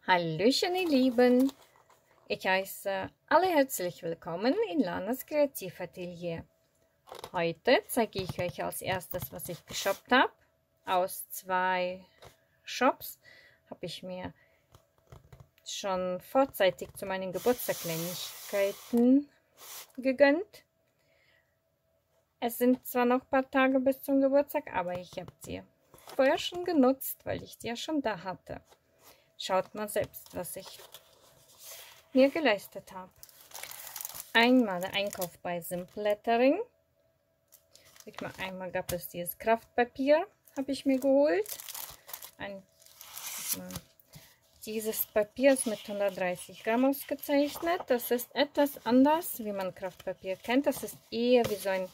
Hallöchen ihr Lieben, ich heiße alle herzlich willkommen in Lanas Kreativatelier. Heute zeige ich euch als erstes, was ich geshoppt habe. Aus 2 Shops habe ich mir schon vorzeitig zu meinen Geburtstagkleinigkeiten gegönnt. Es sind zwar noch ein paar Tage bis zum Geburtstag, aber ich habe sie vorher schon genutzt, weil ich sie ja schon da hatte. Schaut mal selbst, was ich mir geleistet habe. Einmal der Einkauf bei Simple Lettering. Einmal gab es dieses Kraftpapier, habe ich mir geholt. Dieses Papier ist mit 130 Gramm ausgezeichnet. Das ist etwas anders, wie man Kraftpapier kennt. Das ist eher wie so ein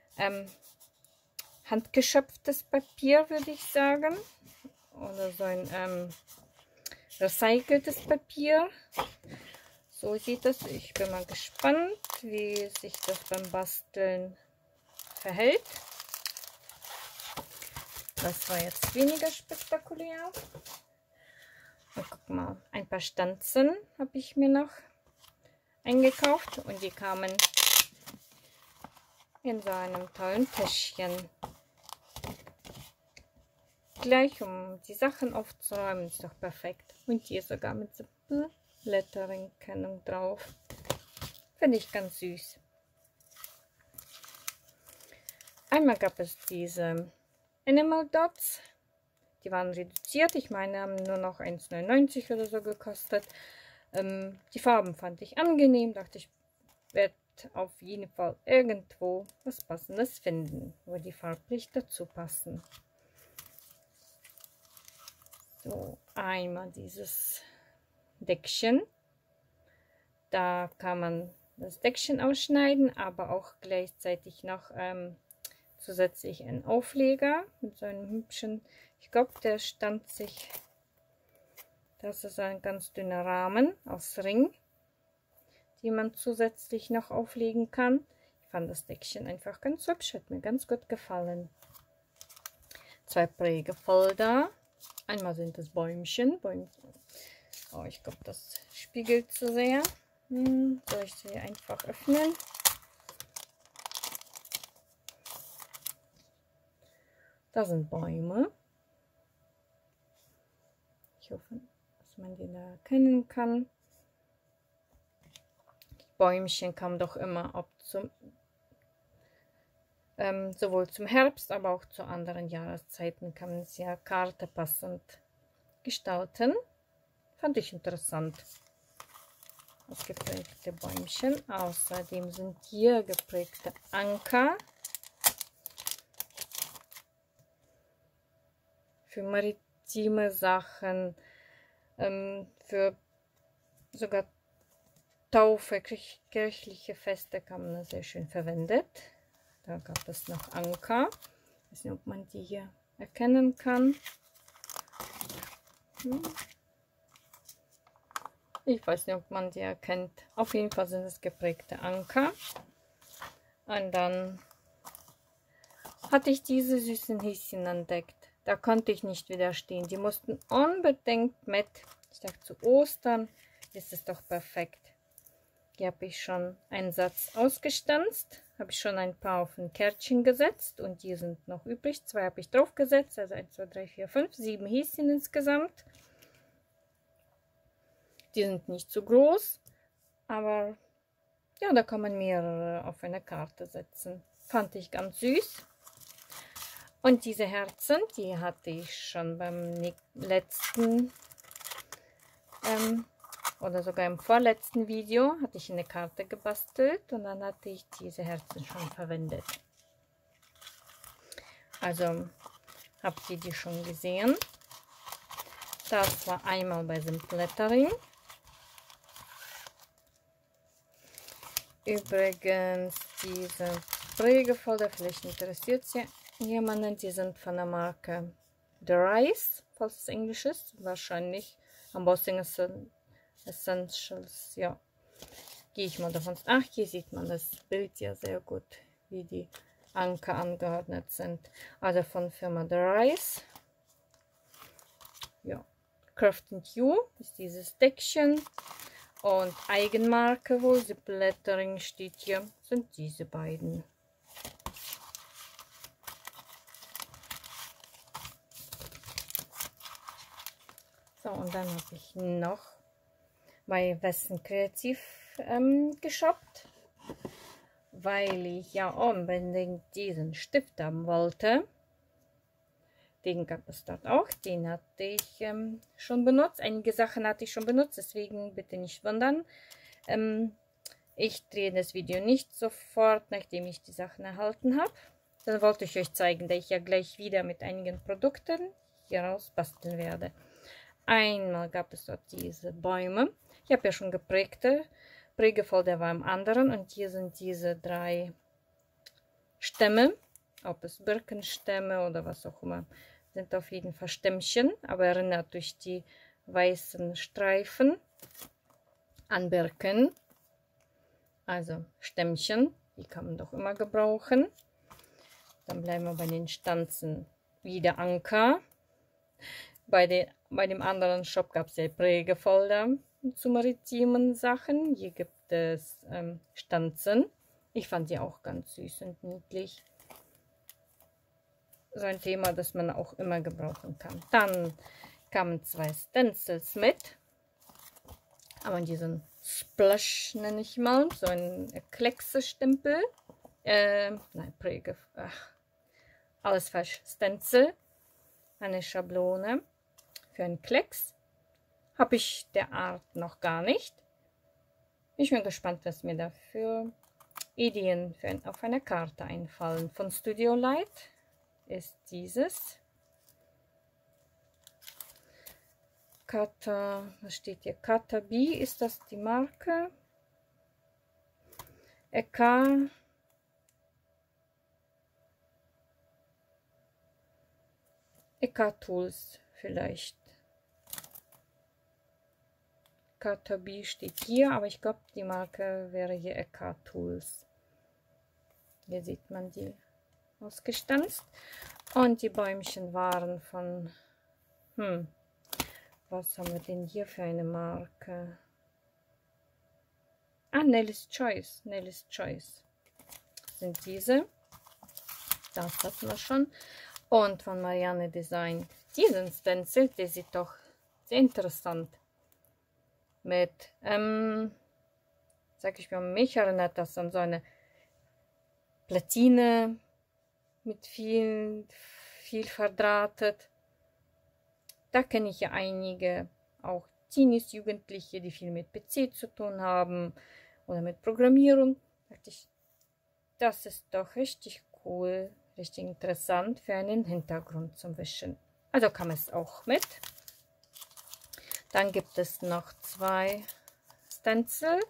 handgeschöpftes Papier, würde ich sagen. Oder so ein recyceltes Papier. So sieht das. Ich bin mal gespannt, wie sich das beim Basteln verhält. Das war jetzt weniger spektakulär. Und guck mal, ein paar Stanzen habe ich mir noch eingekauft und die kamen in so einem tollen Täschchen. Gleich um die Sachen aufzuräumen, ist doch perfekt. Und hier sogar mit Simple Lettering Kennung drauf. Finde ich ganz süß. Einmal gab es diese Animal Dots. Die waren reduziert. Ich meine, haben nur noch 1,99 oder so gekostet. Die Farben fand ich angenehm. Dachte ich, werde auf jeden Fall irgendwo was Passendes finden, wo die farblich dazu passen. So, einmal dieses Deckchen. Da kann man das Deckchen ausschneiden, aber auch gleichzeitig noch zusätzlich einen Aufleger mit so einem hübschen, ich glaube, der stand sich, das ist ein ganz dünner Rahmen aus Ring, die man zusätzlich noch auflegen kann. Ich fand das Deckchen einfach ganz hübsch, hat mir ganz gut gefallen. 2 Prägefolder. Einmal sind das Bäumchen. Oh, ich glaube, das spiegelt zu sehr. Soll ich sie einfach öffnen? Da sind Bäume. Ich hoffe, dass man die da erkennen kann. Die Bäumchen kamen doch immer sowohl zum Herbst, aber auch zu anderen Jahreszeiten kann man es ja kartepassend gestalten. Fand ich interessant. Das geprägte Bäumchen. Außerdem sind hier geprägte Anker für maritime Sachen, für sogar Taufe, kirchliche Feste kann man das sehr schön verwendet. Da gab es noch Anker. Ich weiß nicht, ob man die hier erkennen kann. Ich weiß nicht, ob man die erkennt. Auf jeden Fall sind es geprägte Anker. Und dann hatte ich diese süßen Häschen entdeckt. Da konnte ich nicht widerstehen. Die mussten unbedingt mit. Ich dachte, zu Ostern ist es doch perfekt. Hier habe ich schon einen Satz ausgestanzt. Habe ich schon ein paar auf ein Kärtchen gesetzt. Und die sind noch übrig. 2 habe ich drauf gesetzt. Also 1, 2, 3, 4, 5, 7 Häschen insgesamt. Die sind nicht zu groß. Aber ja, da kann man mehrere auf eine Karte setzen. Fand ich ganz süß. Und diese Herzen, die hatte ich schon beim letzten oder sogar im vorletzten Video, hatte ich eine Karte gebastelt und dann hatte ich diese Herzen schon verwendet. Also habt ihr die schon gesehen. Das war einmal bei Simple Lettering. Übrigens, diese Prägefolder, vielleicht interessiert sie jemanden, die sind von der Marke The Rise, falls es Englisch ist, wahrscheinlich Embossing Essentials, ja, gehe ich mal davon aus. Ach, hier sieht man das Bild ja sehr gut, wie die Anker angeordnet sind. Also von Firma The Rise. Ja, Craft & You ist dieses Deckchen. Und Eigenmarke, wo The Lettering steht hier, sind diese beiden. So, und dann habe ich noch bei Western Kreativ geshoppt, weil ich ja unbedingt diesen Stift haben wollte. Den gab es dort auch, den hatte ich schon benutzt. Einige Sachen hatte ich schon benutzt, deswegen bitte nicht wundern. Ich drehe das Video nicht sofort, nachdem ich die Sachen erhalten habe. Dann wollte ich euch zeigen, dass ich ja gleich wieder mit einigen Produkten hieraus basteln werde. Einmal gab es dort diese Bäume. Ich habe ja schon geprägte. Prägefolder war im anderen und hier sind diese 3 Stämme. Ob es Birkenstämme oder was auch immer, sind auf jeden Fall Stämmchen, aber erinnert durch die weißen Streifen an Birken. Also Stämmchen, die kann man doch immer gebrauchen. Dann bleiben wir bei den Stanzen wieder Anker. Bei dem anderen Shop gab es ja Prägefolder zu maritimen Sachen. Hier gibt es Stanzen. Ich fand sie auch ganz süß und niedlich. So ein Thema, das man auch immer gebrauchen kann. Dann kamen 2 Stencils mit. Aber diesen Splash nenne ich mal. So ein Klecksestempel. Nein, Präge. Ach, alles falsch. Stencil. Eine Schablone für einen Klecks. Habe ich der Art noch gar nicht. Ich bin gespannt, was mir dafür Ideen auf einer Karte einfallen. Von Studio Light ist dieses. Kata, was steht hier? Kata B, ist das die Marke? Eka Tools vielleicht. Kata B steht hier, aber ich glaube, die Marke wäre hier Eka Tools. Hier sieht man die ausgestanzt. Und die Bäumchen waren von, was haben wir denn hier für eine Marke? Ah, Nelly's Choice. Nelly's Choice sind diese. Das hatten wir schon. Und von Marianne Design diesen Stencil, der sieht doch sehr interessant mit, sag ich mal, mich erinnert das an so eine Platine mit viel verdrahtet. Da kenne ich ja einige, auch Teenies, Jugendliche, die viel mit PC zu tun haben oder mit Programmierung. Da dachte ich, das ist doch richtig cool, richtig interessant für einen Hintergrund zum Wischen. Also kam es auch mit. Dann gibt es noch 2 Stencil.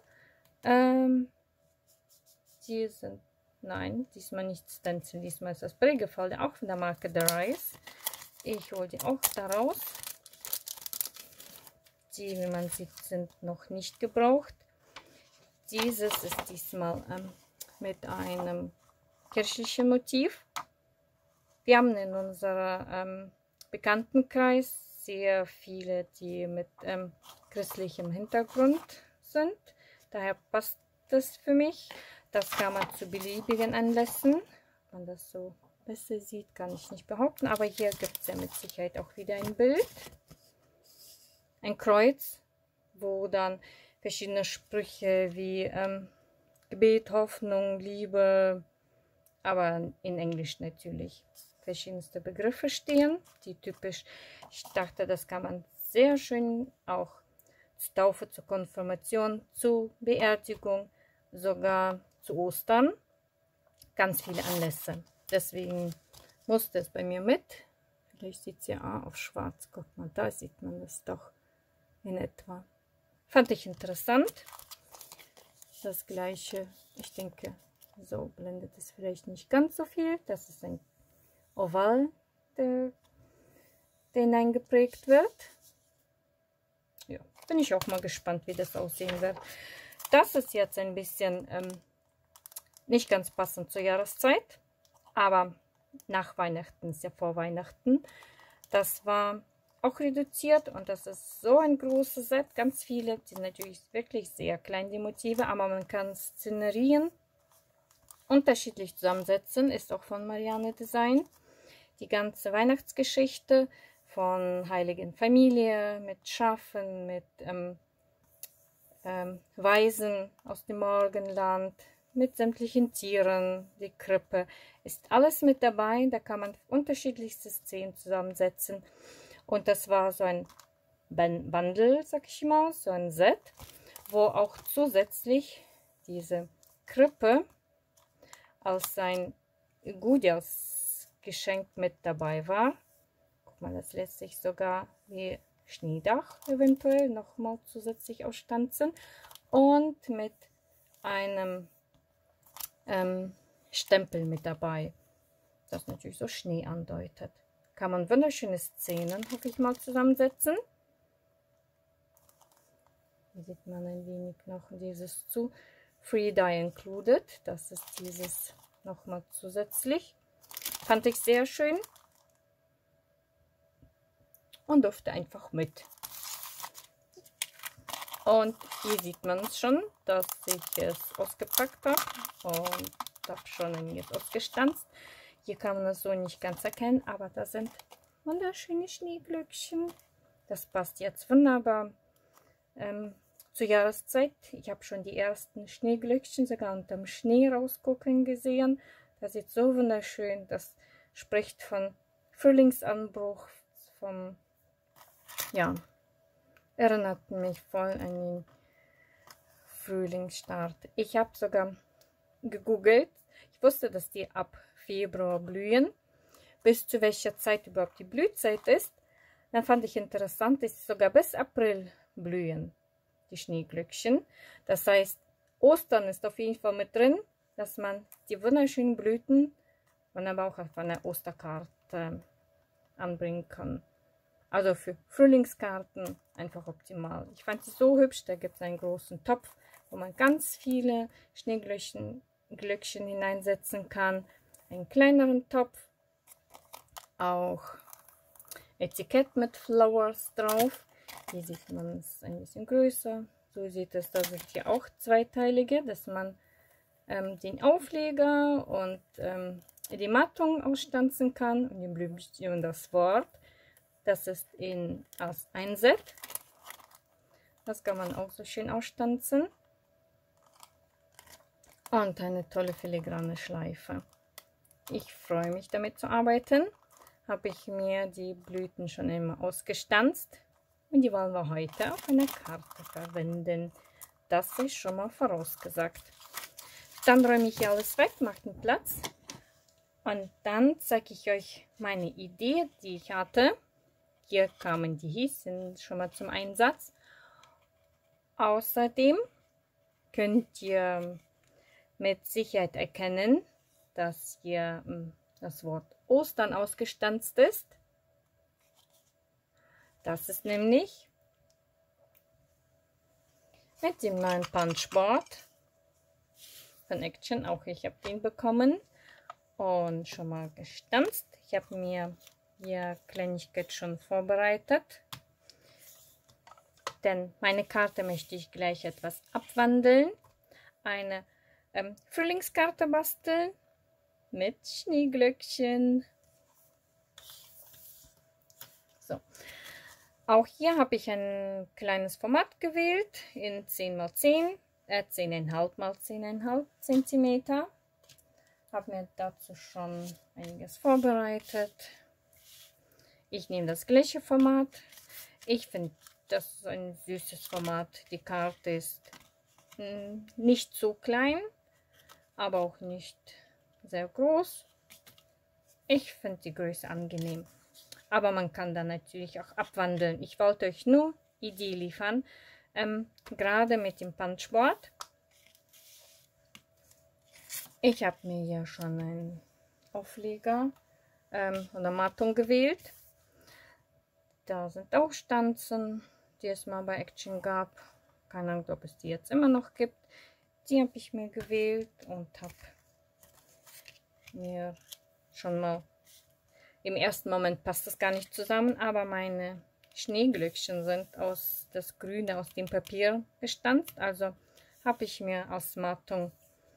Die sind, nein, diesmal nicht Stencil, diesmal ist das Prägefolder, auch von der Marke The Rise. Ich hole die auch daraus. Die, wie man sieht, sind noch nicht gebraucht. Dieses ist diesmal mit einem kirchlichen Motiv. Wir haben in unserem Bekanntenkreis sehr viele, die mit christlichem Hintergrund sind. Daher passt das für mich. Das kann man zu beliebigen Anlässen. Ob man das so besser sieht, kann ich nicht behaupten. Aber hier gibt es ja mit Sicherheit auch wieder ein Bild. Ein Kreuz, wo dann verschiedene Sprüche wie Gebet, Hoffnung, Liebe, aber in Englisch natürlich, verschiedenste Begriffe stehen, die typisch, ich dachte, das kann man sehr schön auch zur Taufe, zur Konfirmation, zur Beerdigung, sogar zu Ostern, ganz viele Anlässe. Deswegen musste es bei mir mit. Vielleicht sieht es ja auf schwarz. Guck mal, da sieht man das doch in etwa. Fand ich interessant. Das gleiche, ich denke, so blendet es vielleicht nicht ganz so viel. Das ist ein Oval, der hineingeprägt wird. Ja, bin ich auch mal gespannt, wie das aussehen wird. Das ist jetzt ein bisschen nicht ganz passend zur Jahreszeit, aber nach Weihnachten, ist ja vor Weihnachten. Das war auch reduziert. Und das ist so ein großes Set, ganz viele. Die sind natürlich wirklich sehr klein, die Motive, aber man kann Szenerien unterschiedlich zusammensetzen. Ist auch von Marianne Design. Die ganze Weihnachtsgeschichte von Heiligen Familie mit Schafen, mit Weisen aus dem Morgenland, mit sämtlichen Tieren, die Krippe, ist alles mit dabei. Da kann man unterschiedlichste Szenen zusammensetzen. Und das war so ein Bundle, sag ich mal, so ein Set, wo auch zusätzlich diese Krippe als ein Gutjahrsgeschenk mit dabei war. Guck mal, das lässt sich sogar wie Schneedach eventuell nochmal zusätzlich ausstanzen. Und mit einem Stempel mit dabei, das natürlich so Schnee andeutet. Kann man wunderschöne Szenen, hoffe ich mal, zusammensetzen. Hier sieht man ein wenig noch dieses zu Free Dye Included. Das ist dieses nochmal zusätzlich. Fand ich sehr schön. Und durfte einfach mit. Und hier sieht man es schon, dass ich es ausgepackt habe und habe schon einiges ausgestanzt. Hier kann man es so nicht ganz erkennen, aber da sind wunderschöne Schneeglöckchen. Das passt jetzt wunderbar zur Jahreszeit. Ich habe schon die ersten Schneeglöckchen sogar unterm Schnee rausgucken gesehen. Das sieht so wunderschön. Das spricht von Frühlingsanbruch, vom, ja, erinnert mich voll an den Frühlingsstart. Ich habe sogar gegoogelt. Ich wusste, dass die ab Februar blühen. Bis zu welcher Zeit überhaupt die Blühzeit ist. Dann fand ich interessant, dass sie sogar bis April blühen, die Schneeglöckchen. Das heißt, Ostern ist auf jeden Fall mit drin, dass man die wunderschönen Blüten wunderbar auch auf einer Osterkarte anbringen kann. Also für Frühlingskarten einfach optimal. Ich fand sie so hübsch. Da gibt es einen großen Topf, wo man ganz viele Schneeglöckchen hineinsetzen kann. Einen kleineren Topf. Auch Etikett mit Flowers drauf. Hier sieht man es ein bisschen größer. So sieht es, da sind hier auch zweiteilige, dass man den Aufleger und die Mattung ausstanzen kann und den Blümchen und das Wort. Das ist als ein Set. Das kann man auch so schön ausstanzen. Und eine tolle filigrane Schleife. Ich freue mich damit zu arbeiten. Habe ich mir die Blüten schon immer ausgestanzt. Und die wollen wir heute auf einer Karte verwenden. Das ist schon mal vorausgesagt. Dann räume ich hier alles weg, mache den Platz. Und dann zeige ich euch meine Idee, die ich hatte. Hier kamen die Häschen schon mal zum Einsatz. Außerdem könnt ihr mit Sicherheit erkennen, dass hier das Wort Ostern ausgestanzt ist. Das ist nämlich mit dem neuen Punchboard von Action. Auch ich habe den bekommen und schon mal gestanzt. Ich habe mir hier Kleinigkeit schon vorbereitet, denn meine Karte möchte ich gleich etwas abwandeln. Eine Frühlingskarte basteln mit Schneeglöckchen. So. Auch hier habe ich ein kleines Format gewählt in 10×10, 10,5×10,5 cm. Habe mir dazu schon einiges vorbereitet. Ich nehme das gleiche Format. Ich finde, das ist ein süßes Format. Die Karte ist nicht so klein, aber auch nicht sehr groß. Ich finde die Größe angenehm. Aber man kann dann natürlich auch abwandeln. Ich wollte euch nur Idee liefern, gerade mit dem Punchboard. Ich habe mir hier schon einen Aufleger oder Mattung gewählt. Da sind auch Stanzen, die es mal bei Action gab. Keine Ahnung, ob es die jetzt immer noch gibt. Die habe ich mir gewählt und habe mir schon mal, im ersten Moment passt das gar nicht zusammen, aber meine Schneeglöckchen sind aus das Grüne aus dem Papier gestanzt. Also habe ich mir als Mattung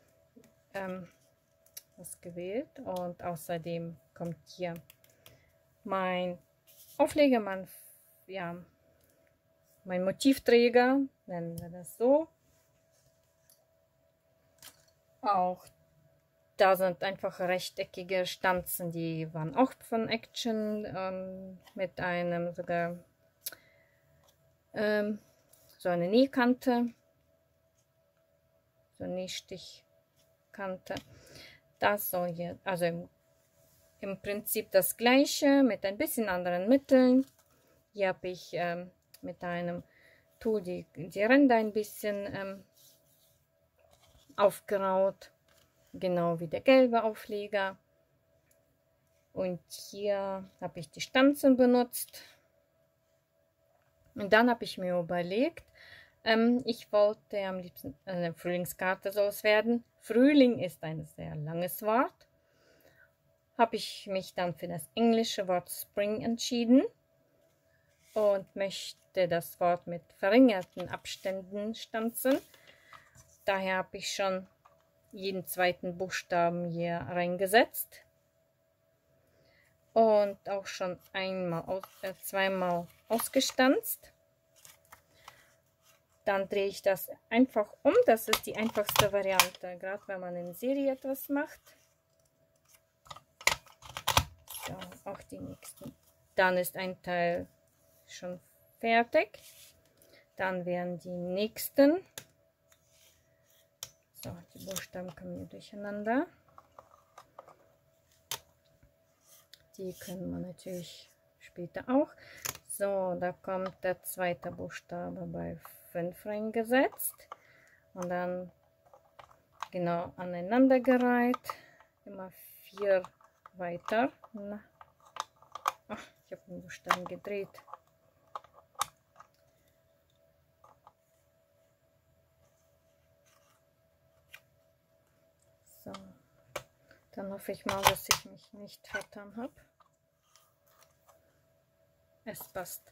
das gewählt. Und außerdem kommt hier mein Aufleger, mein Motivträger, nennen wir das so. Auch da sind einfach rechteckige Stanzen, die waren auch von Action, mit einem sogar so eine Nähkante, so eine Nähstichkante. Das soll hier, also im Prinzip das gleiche mit ein bisschen anderen Mitteln. Hier habe ich mit einem Tool die Ränder ein bisschen aufgeraut, genau wie der gelbe Aufleger. Und hier habe ich die Stanzen benutzt. Und dann habe ich mir überlegt, ich wollte am liebsten eine Frühlingskarte soll es werden. Frühling ist ein sehr langes Wort. Habe ich mich dann für das englische Wort Spring entschieden und möchte das Wort mit verringerten Abständen stanzen. Daher habe ich schon jeden zweiten Buchstaben hier reingesetzt und auch schon zweimal ausgestanzt. Dann drehe ich das einfach um. Das ist die einfachste Variante, gerade wenn man in Serie etwas macht. So, auch die nächsten. Dann ist ein Teil schon fertig. Dann werden die nächsten. So, die Buchstaben kommen hier durcheinander. Die können wir natürlich später auch. So, da kommt der zweite Buchstabe bei 5 reingesetzt. Und dann genau aneinandergereiht. Immer 4 weiter. Ach, ich habe den Buchstaben gedreht. So, dann hoffe ich mal, dass ich mich nicht vertan habe. Es passt.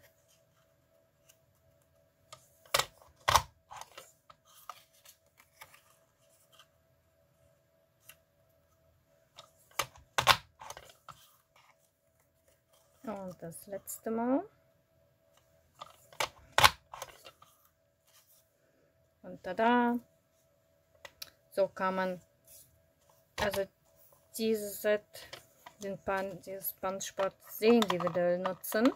Und das letzte Mal. Und tada! So kann man also dieses Bandsport sehr individuell nutzen.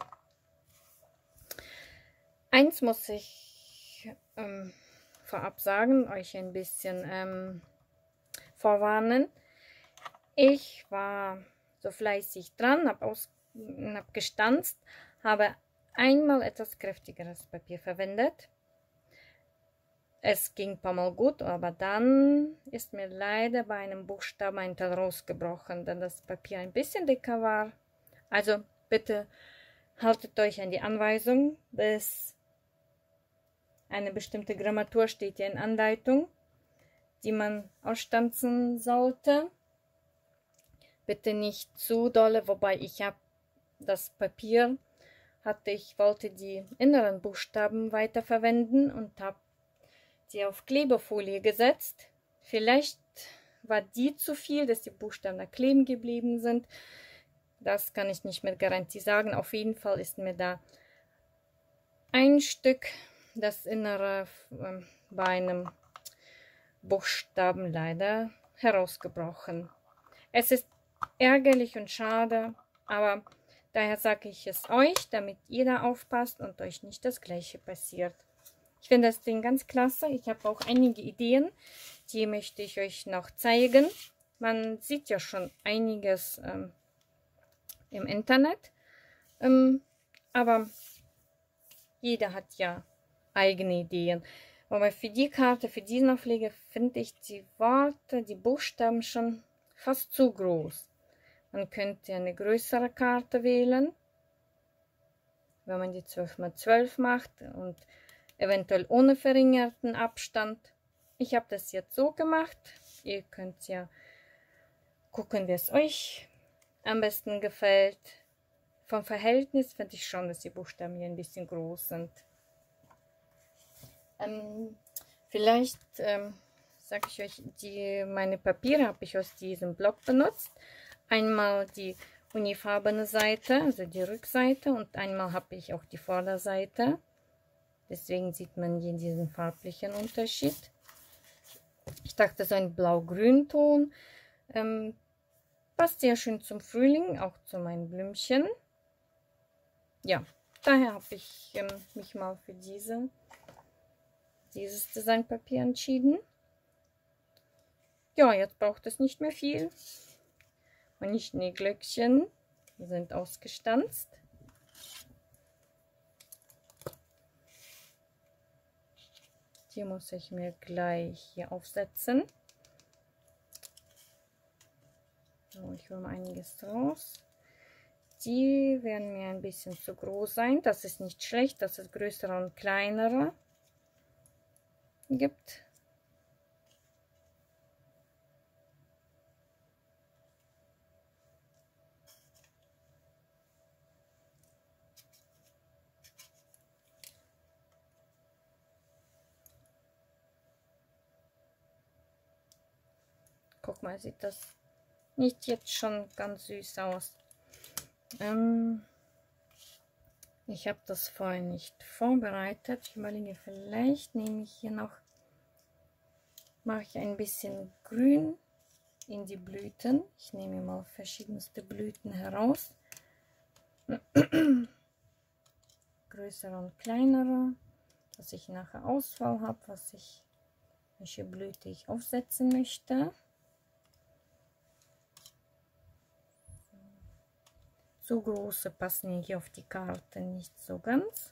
Eins muss ich vorab sagen, euch ein bisschen vorwarnen. Ich war so fleißig dran, habe gestanzt, habe einmal etwas kräftigeres Papier verwendet. Es ging ein paar Mal gut, aber dann ist mir leider bei einem Buchstaben ein Teil rausgebrochen, denn das Papier ein bisschen dicker war. Also bitte haltet euch an die Anweisung, bis eine bestimmte Grammatur steht hier in Anleitung, die man ausstanzen sollte. Bitte nicht zu dolle, wobei ich habe das Papier wollte die inneren Buchstaben weiterverwenden und habe sie auf Klebefolie gesetzt. Vielleicht war die zu viel, dass die Buchstaben da kleben geblieben sind. Das kann ich nicht mit Garantie sagen. Auf jeden Fall ist mir da ein Stück, das Innere bei einem Buchstaben leider herausgebrochen. Es ist ärgerlich und schade, aber daher sage ich es euch, damit ihr da aufpasst und euch nicht das Gleiche passiert. Ich finde das Ding ganz klasse. Ich habe auch einige Ideen, die möchte ich euch noch zeigen. Man sieht ja schon einiges im Internet, aber jeder hat ja eigene Ideen. Aber für die Karte, für diesen Aufleger finde ich die Worte, die Buchstaben schon fast zu groß. Man könnte eine größere Karte wählen, wenn man die 12×12 macht und eventuell ohne verringerten Abstand. Ich habe das jetzt so gemacht. Ihr könnt ja gucken, wie es euch am besten gefällt. vom Verhältnis finde ich schon, dass die Buchstaben hier ein bisschen groß sind. Vielleicht sage ich euch, meine Papiere habe ich aus diesem Block benutzt. Einmal die unifarbene Seite, also die Rückseite, und einmal habe ich auch die Vorderseite. Deswegen sieht man hier diesen farblichen Unterschied. Ich dachte, so ein blau-grün-Ton passt sehr schön zum Frühling, auch zu meinen Blümchen. Ja, daher habe ich mich mal für dieses Designpapier entschieden. Ja, jetzt braucht es nicht mehr viel. Meine Schneeglöckchen sind ausgestanzt. Die muss ich mir gleich hier aufsetzen. So, ich hole mal einiges raus. Die werden mir ein bisschen zu groß sein. Das ist nicht schlecht, dass es größere und kleinere gibt. Guck mal, sieht das nicht jetzt schon ganz süß aus. Ich habe das vorher nicht vorbereitet. Ich überlege, vielleicht nehme ich hier noch, mache ich ein bisschen Grün in die Blüten. Ich nehme mal verschiedenste Blüten heraus. Größere und kleinere, dass ich nachher Auswahl habe, welche Blüte ich aufsetzen möchte. So große passen hier auf die Karte nicht so ganz.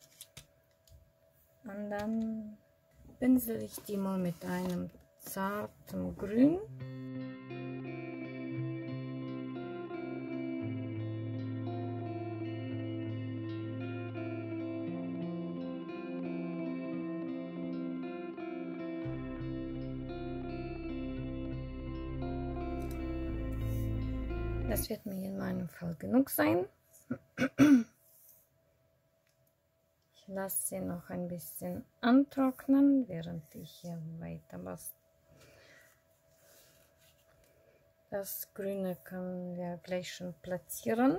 Und dann pinsel ich die mal mit einem zarten Grün. Das wird mir in meinem Fall genug sein. Ich lasse sie noch ein bisschen antrocknen, während ich hier weiter was. Das Grüne können wir gleich schon platzieren.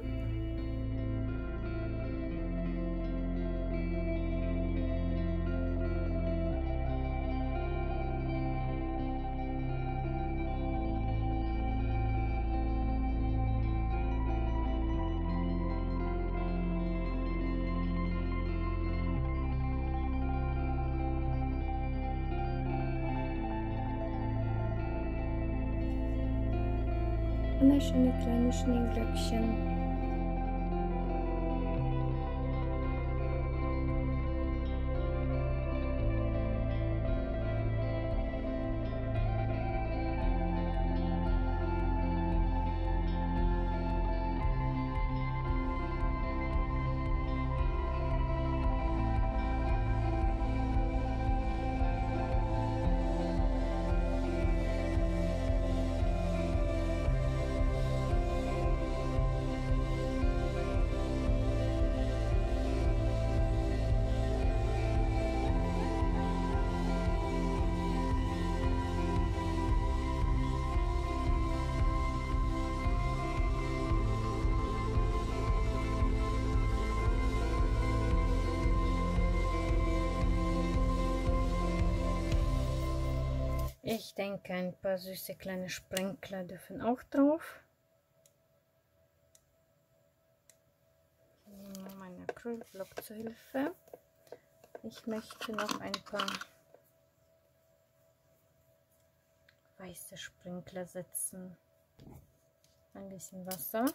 Wunderschöne kleine Schneeglöckchen. Ich denke, ein paar süße kleine Sprenkler dürfen auch drauf. Ich nehme meinen Acrylblock zur Hilfe. Ich möchte noch ein paar weiße Sprenkler setzen. Ein bisschen Wasser.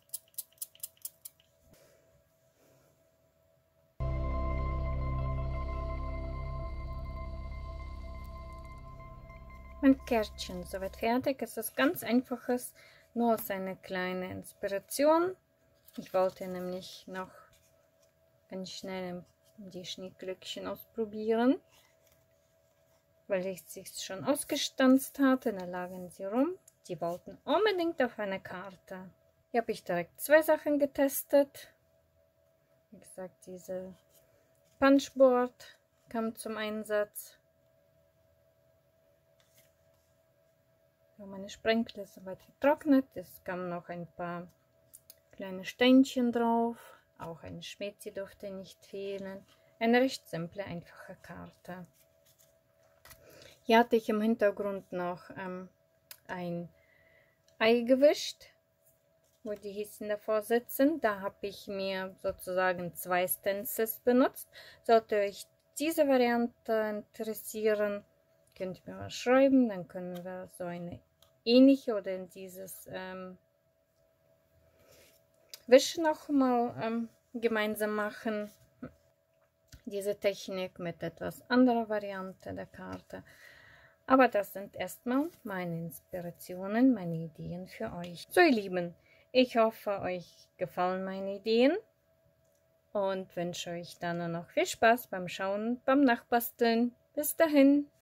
Mein Kärtchen soweit fertig. Es ist ganz einfaches, nur als eine kleine Inspiration. Ich wollte nämlich noch ganz schnell die Schneeglöckchen ausprobieren, weil ich sie schon ausgestanzt hatte. Da lagen sie rum. Die wollten unbedingt auf eine Karte. Hier habe ich direkt 2 Sachen getestet. Wie gesagt, diese Punchboard kam zum Einsatz. So, meine Sprenkel ist soweit getrocknet. Es kamen noch ein paar kleine Steinchen drauf. Auch ein Schmetzi durfte nicht fehlen. Eine recht simple, einfache Karte. Hier hatte ich im Hintergrund noch ein Ei gewischt, wo die Häschen davor sitzen. Da habe ich mir sozusagen 2 Stencils benutzt. Sollte euch diese Variante interessieren, könnt ihr mir was schreiben. Dann können wir so eine ähnliche oder in dieses Wischen noch mal gemeinsam machen. Diese Technik mit etwas anderer Variante der Karte. Aber das sind erstmal meine Inspirationen, meine Ideen für euch. So ihr Lieben, ich hoffe, euch gefallen meine Ideen und wünsche euch dann noch viel Spaß beim Schauen, beim Nachbasteln. Bis dahin.